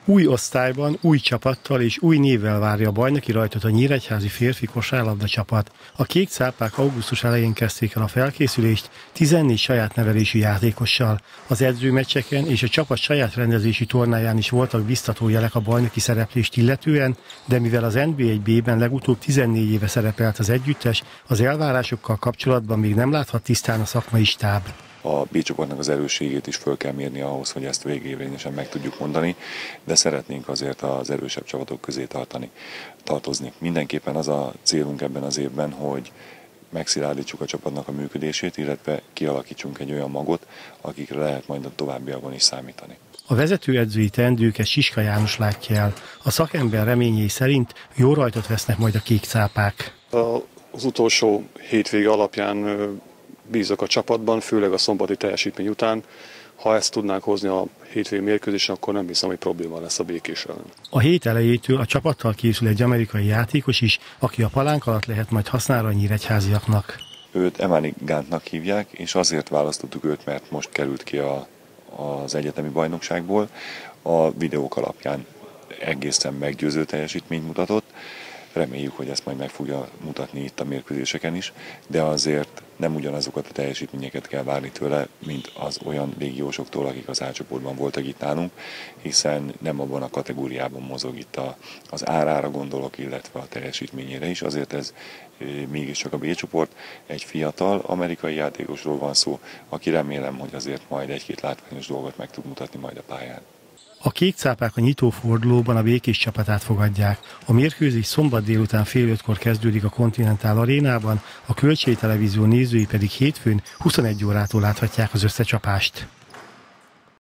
Új osztályban, új csapattal és új névvel várja a bajnoki rajtot a nyíregyházi férfi kosárlabda csapat. A kék cápák augusztus elején kezdték el a felkészülést 14 saját nevelésű játékossal. Az edzőmeccseken és a csapat saját rendezési tornáján is voltak biztató jelek a bajnoki szereplést illetően, de mivel az NB1B-ben legutóbb 14 éve szerepelt az együttes, az elvárásokkal kapcsolatban még nem láthat tisztán a szakmai stáb. A B csoportnak az erősségét is föl kell mérni ahhoz, hogy ezt végérvényesen meg tudjuk mondani, de szeretnénk azért az erősebb csapatok közé tartozni. Mindenképpen az a célunk ebben az évben, hogy megszilárdítsuk a csapatnak a működését, illetve kialakítsunk egy olyan magot, akikre lehet majd a továbbiakban is számítani. A vezetőedzői teendőket Siska János látja el. A szakember reményei szerint jó rajtot vesznek majd a kék cápák. Az utolsó hétvége alapján bízok a csapatban, főleg a szombati teljesítmény után. Ha ezt tudnánk hozni a hétvégi mérkőzésen, akkor nem hiszem, hogy probléma lesz a Békés ellen. A hét elejétől a csapattal készül egy amerikai játékos is, aki a palánk alatt lehet majd használni a nyíregyháziaknak. Őt Emani Gántnak hívják, és azért választottuk őt, mert most került ki az egyetemi bajnokságból. A videók alapján egészen meggyőző teljesítményt mutatott. Reméljük, hogy ezt majd meg fogja mutatni itt a mérkőzéseken is, de azért nem ugyanazokat a teljesítményeket kell várni tőle, mint az olyan légiósoktól, akik az A csoportban voltak itt nálunk, hiszen nem abban a kategóriában mozog itt az árára gondolok, illetve a teljesítményére is. Azért ez mégiscsak a B csoport, egy fiatal amerikai játékosról van szó, aki remélem, hogy azért majd egy-két látványos dolgot meg tud mutatni majd a pályán. A kék cápák a nyitófordulóban a Békés csapatát fogadják. A mérkőzés szombat délután fél 5-kor kezdődik a Continental Arénában, a Kölcsey Televízió nézői pedig hétfőn 21 órától láthatják az összecsapást.